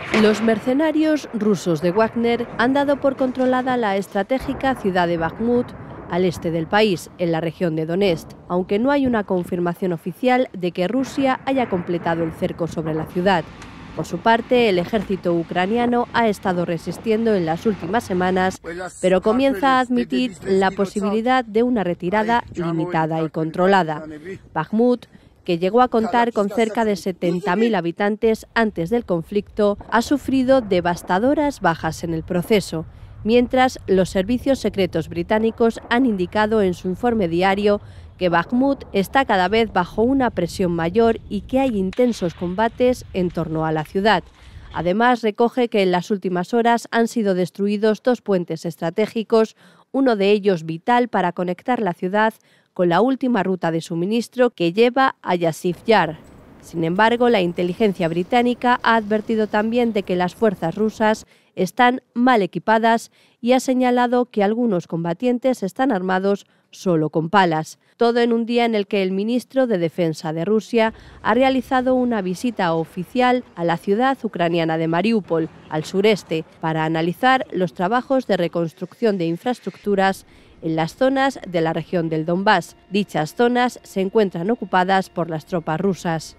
Los mercenarios rusos de Wagner han dado por controlada la estratégica ciudad de Bakhmut, al este del país, en la región de Donetsk, aunque no hay una confirmación oficial de que Rusia haya completado el cerco sobre la ciudad. Por su parte, el ejército ucraniano ha estado resistiendo en las últimas semanas, pero comienza a admitir la posibilidad de una retirada limitada y controlada. Bakhmut, que llegó a contar con cerca de 70.000 habitantes antes del conflicto, ha sufrido devastadoras bajas en el proceso, mientras los servicios secretos británicos han indicado en su informe diario que Bakhmut está cada vez bajo una presión mayor y que hay intensos combates en torno a la ciudad. Además, recoge que en las últimas horas han sido destruidos 2 puentes estratégicos, uno de ellos vital para conectar la ciudad con la última ruta de suministro que lleva a Yasif Yar. Sin embargo, la inteligencia británica ha advertido también de que las fuerzas rusas están mal equipadas y ha señalado que algunos combatientes están armados solo con palas. Todo en un día en el que el ministro de Defensa de Rusia ha realizado una visita oficial a la ciudad ucraniana de Mariupol, al sureste, para analizar los trabajos de reconstrucción de infraestructuras en las zonas de la región del Donbass. Dichas zonas se encuentran ocupadas por las tropas rusas.